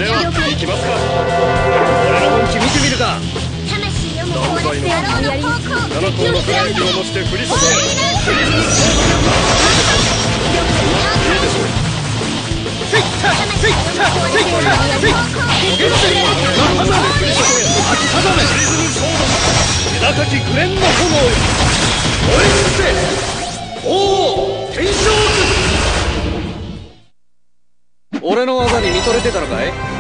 では行きますか。俺の本気見てみるか。何倍の7個の輝きを持ちて降り注げ。いいでしょう。せいったせいったせいったせいった仲間で降り注げ。秋定めリズムソード気高き紅蓮の炎よ燃え尽くせ。おお天正図。俺の技に見とれてたのかい。